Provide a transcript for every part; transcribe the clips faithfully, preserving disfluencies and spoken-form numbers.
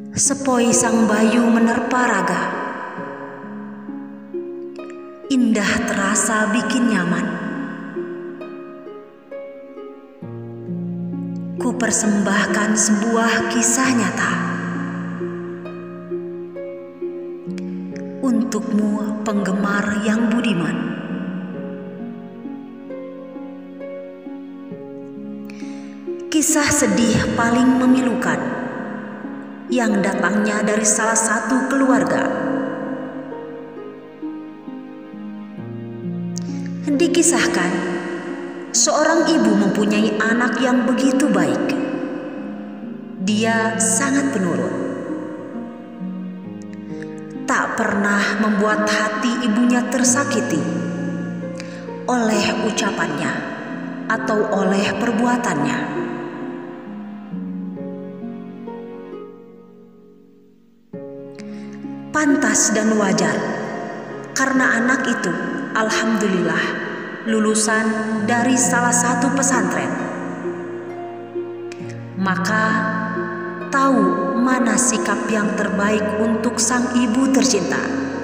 Sepoi sang bayu menerpa raga, indah terasa bikin nyaman. Ku persembahkan sebuah kisah nyata untukmu penggemar yang budiman. Kisah sedih paling memilukan yang datangnya dari salah satu keluarga. Dikisahkan, seorang ibu mempunyai anak yang begitu baik. Dia sangat penurut, tak pernah membuat hati ibunya tersakiti oleh ucapannya atau oleh perbuatannya. Pantas dan wajar karena anak itu alhamdulillah lulusan dari salah satu pesantren. Maka tahu mana sikap yang terbaik untuk sang ibu tercinta.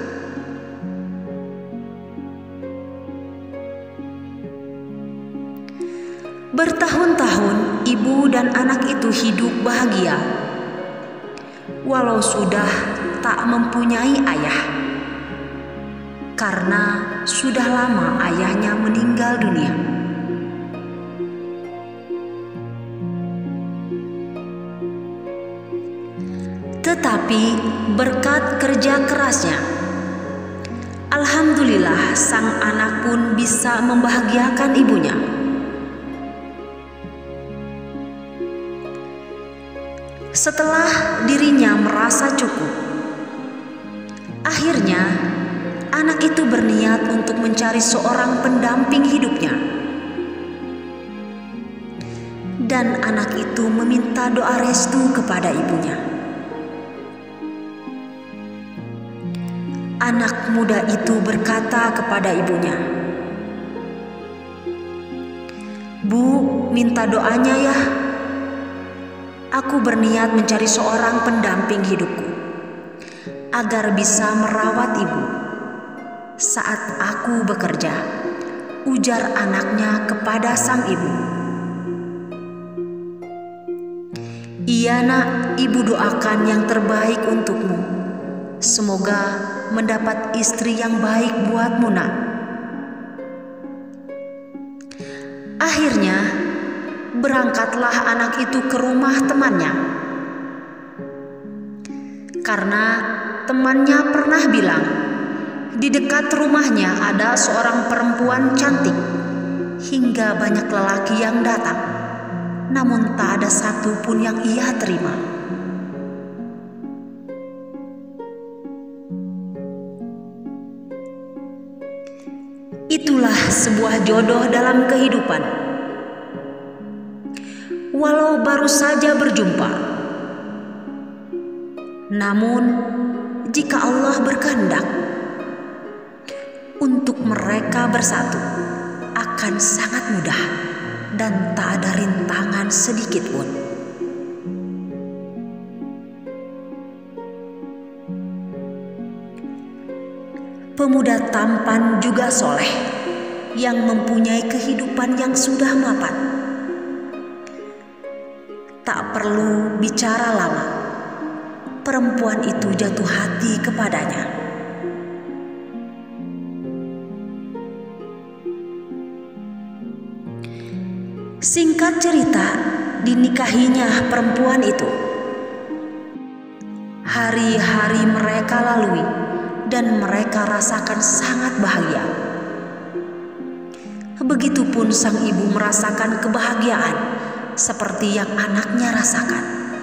Bertahun-tahun ibu dan anak itu hidup bahagia, walau sudah tak mempunyai ayah, karena sudah lama ayahnya meninggal dunia. Tetapi berkat kerja kerasnya, alhamdulillah sang anak pun bisa membahagiakan ibunya. Setelah dirinya merasa cukup, akhirnya anak itu berniat untuk mencari seorang pendamping hidupnya. Dan anak itu meminta doa restu kepada ibunya. Anak muda itu berkata kepada ibunya, "Bu, minta doanya ya. Aku berniat mencari seorang pendamping hidupku agar bisa merawat ibu saat aku bekerja," ujar anaknya kepada sang ibu. "Iya nak, ibu doakan yang terbaik untukmu. Semoga mendapat istri yang baik buatmu nak." Akhirnya berangkatlah anak itu ke rumah temannya, karena temannya pernah bilang di dekat rumahnya ada seorang perempuan cantik, hingga banyak lelaki yang datang, namun tak ada satu pun yang ia terima. Itulah sebuah jodoh dalam kehidupan. Walau baru saja berjumpa, namun jika Allah berkehendak untuk mereka bersatu, akan sangat mudah dan tak ada rintangan sedikit pun. Pemuda tampan juga soleh yang mempunyai kehidupan yang sudah mapan. Tak perlu bicara lama, perempuan itu jatuh hati kepadanya. Singkat cerita, dinikahinya perempuan itu. Hari-hari mereka lalui dan mereka rasakan sangat bahagia. Begitupun sang ibu merasakan kebahagiaan seperti yang anaknya rasakan.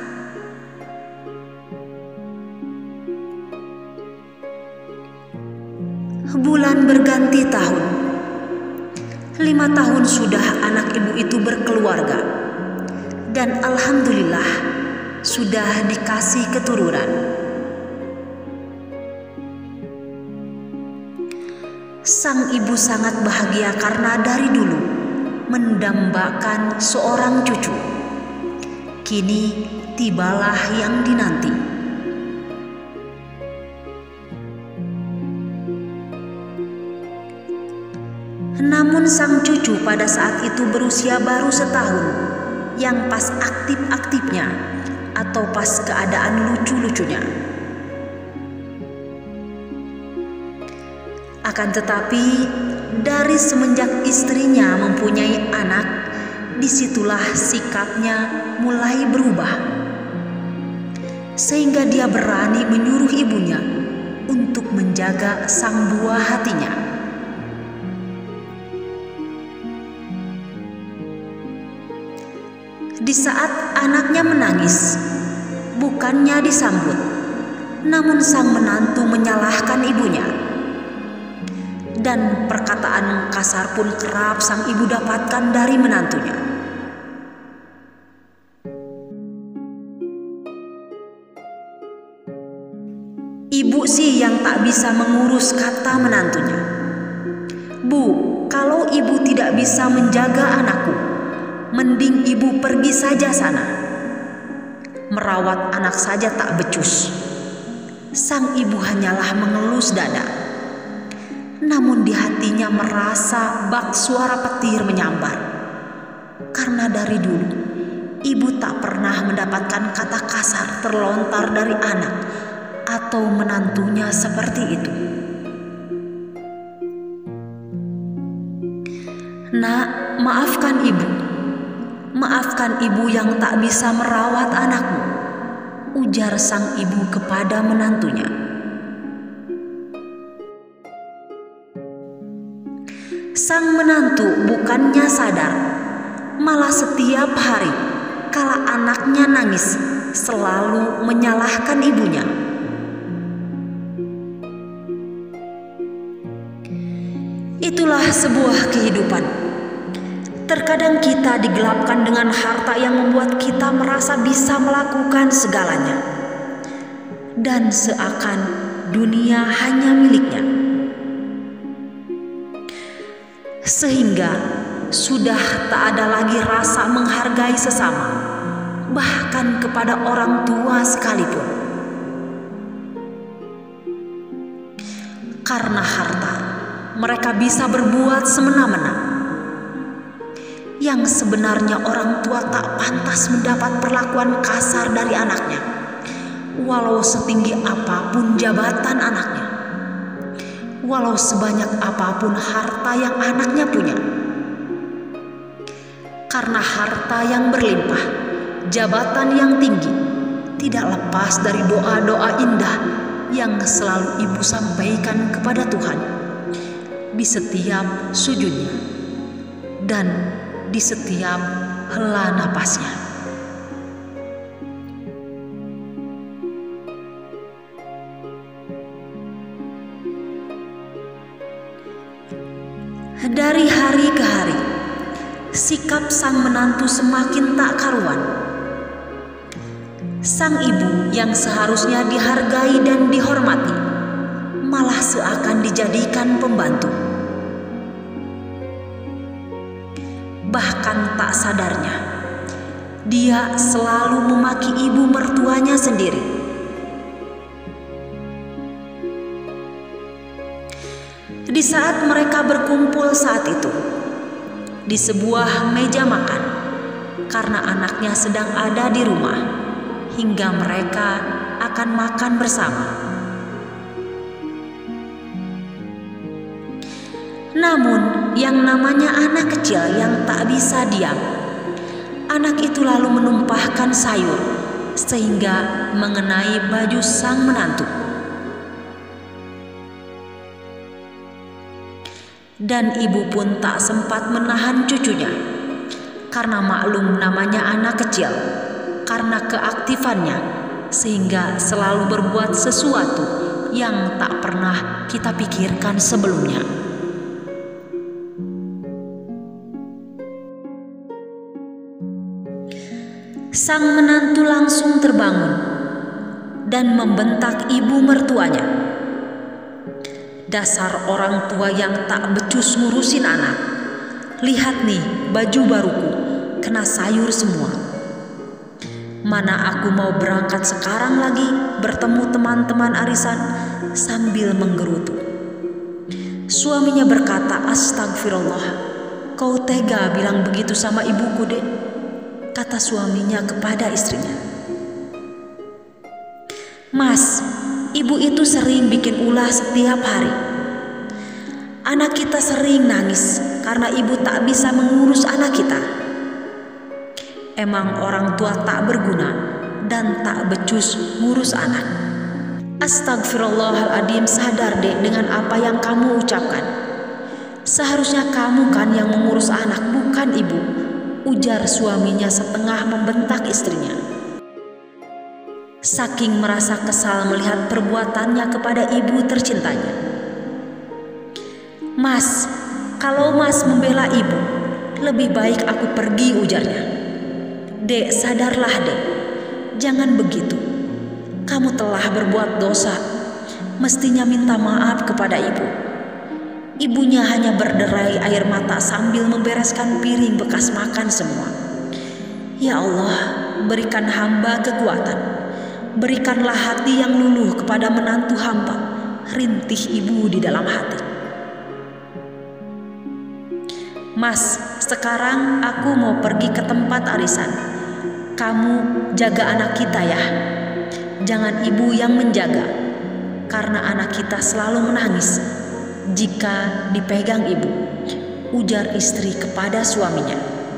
Bulan berganti tahun. Lima tahun sudah anak ibu itu berkeluarga, dan alhamdulillah sudah dikasih keturunan. Sang ibu sangat bahagia karena dari dulu mendambakan seorang cucu. Kini tibalah yang dinanti. Namun sang cucu pada saat itu berusia baru setahun, yang pas aktif-aktifnya atau pas keadaan lucu-lucunya. Akan tetapi dari semenjak istrinya mempunyai anak, disitulah sikapnya mulai berubah, sehingga dia berani menyuruh ibunya untuk menjaga sang buah hatinya. Di saat anaknya menangis, bukannya disambut, namun sang menantu menyalahkan ibunya. Dan perkataan kasar pun kerap sang ibu dapatkan dari menantunya. Ibu sih yang tak bisa mengurus, kata menantunya. Bu, kalau ibu tidak bisa menjaga anakku, mending ibu pergi saja sana. Merawat anak saja tak becus. Sang ibu hanyalah mengelus dada. Namun di hatinya merasa bak suara petir menyambar. Karena dari dulu ibu tak pernah mendapatkan kata kasar terlontar dari anak atau menantunya seperti itu. Nak, maafkan ibu. Maafkan ibu yang tak bisa merawat anakmu, ujar sang ibu kepada menantunya. Sang menantu bukannya sadar, malah setiap hari kala anaknya nangis selalu menyalahkan ibunya. Itulah sebuah kehidupan. Terkadang kita digelapkan dengan harta yang membuat kita merasa bisa melakukan segalanya, dan seakan dunia hanya miliknya. Sehingga sudah tak ada lagi rasa menghargai sesama, bahkan kepada orang tua sekalipun. Karena harta, mereka bisa berbuat semena-mena. Yang sebenarnya orang tua tak pantas mendapat perlakuan kasar dari anaknya, walau setinggi apapun jabatan anaknya, walau sebanyak apapun harta yang anaknya punya. Karena harta yang berlimpah, jabatan yang tinggi, tidak lepas dari doa-doa indah yang selalu ibu sampaikan kepada Tuhan di setiap sujudnya dan di setiap hela napasnya. Dari hari ke hari, sikap sang menantu semakin tak karuan. Sang ibu yang seharusnya dihargai dan dihormati, malah seakan dijadikan pembantu. Bahkan tak sadarnya, dia selalu memaki ibu mertuanya sendiri. Di saat mereka berkumpul saat itu, di sebuah meja makan, karena anaknya sedang ada di rumah, hingga mereka akan makan bersama. Namun yang namanya anak kecil yang tak bisa diam, anak itu lalu menumpahkan sayur sehingga mengenai baju sang menantu. Dan ibu pun tak sempat menahan cucunya, karena maklum namanya anak kecil, karena keaktifannya, sehingga selalu berbuat sesuatu yang tak pernah kita pikirkan sebelumnya. Sang menantu langsung terbangun dan membentak ibu mertuanya. Dasar orang tua yang tak becus ngurusin anak. Lihat nih, baju baruku kena sayur semua. Mana aku mau berangkat sekarang lagi bertemu teman-teman arisan, sambil menggerutu. Suaminya berkata, "Astagfirullah, kau tega bilang begitu sama ibuku, Dek," kata suaminya kepada istrinya. "Mas, ibu itu sering bikin ulah setiap hari. Anak kita sering nangis karena ibu tak bisa mengurus anak kita. Emang orang tua tak berguna dan tak becus ngurus anak." "Astagfirullahaladzim, sadar Dek dengan apa yang kamu ucapkan. Seharusnya kamu kan yang mengurus anak, bukan ibu," ujar suaminya setengah membentak istrinya. Saking merasa kesal melihat perbuatannya kepada ibu tercintanya. "Mas, kalau Mas membela ibu, lebih baik aku pergi," ujarnya. "Dek, sadarlah Dek, jangan begitu. Kamu telah berbuat dosa, mestinya minta maaf kepada ibu." Ibunya hanya berderai air mata sambil membereskan piring bekas makan semua. "Ya Allah, berikan hamba kekuatan. Berikanlah hati yang luluh kepada menantu hamba," rintih ibu di dalam hati. "Mas, sekarang aku mau pergi ke tempat arisan. Kamu jaga anak kita ya. Jangan ibu yang menjaga, karena anak kita selalu menangis jika dipegang ibu," ujar istri kepada suaminya.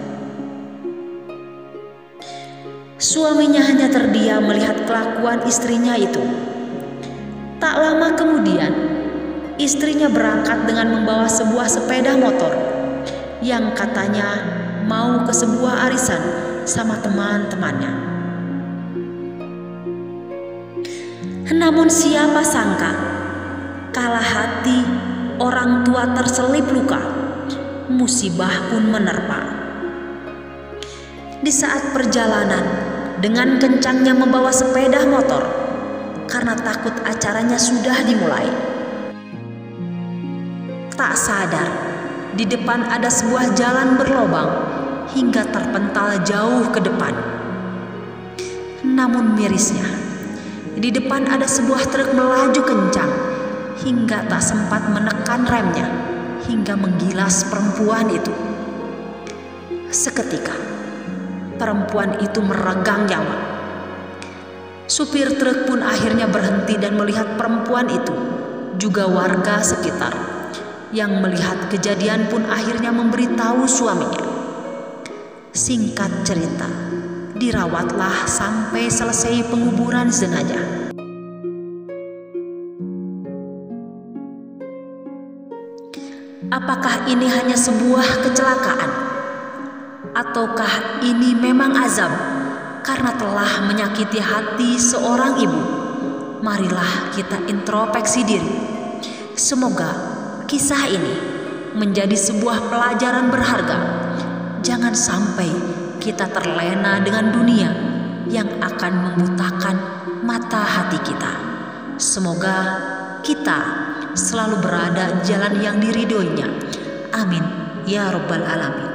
Suaminya hanya terdiam melihat kelakuan istrinya itu. Tak lama kemudian, istrinya berangkat dengan membawa sebuah sepeda motor yang katanya mau ke sebuah arisan sama teman-temannya. Namun siapa sangka, kala hati orang tua terselip luka, musibah pun menerpa. Di saat perjalanan, dengan kencangnya membawa sepeda motor karena takut acaranya sudah dimulai. Tak sadar, di depan ada sebuah jalan berlobang hingga terpental jauh ke depan. Namun mirisnya, di depan ada sebuah truk melaju kencang hingga tak sempat menekan remnya hingga menggilas perempuan itu. Seketika, perempuan itu meregang nyawa. Supir truk pun akhirnya berhenti dan melihat perempuan itu. Juga warga sekitar yang melihat kejadian pun akhirnya memberitahu suaminya. Singkat cerita, dirawatlah sampai selesai penguburan jenazah. Apakah ini hanya sebuah kecelakaan? Ataukah ini memang azab karena telah menyakiti hati seorang ibu? Marilah kita introspeksi diri. Semoga kisah ini menjadi sebuah pelajaran berharga. Jangan sampai kita terlena dengan dunia yang akan membutakan mata hati kita. Semoga kita selalu berada di jalan yang diridhoinya. Amin ya rabbal alamin.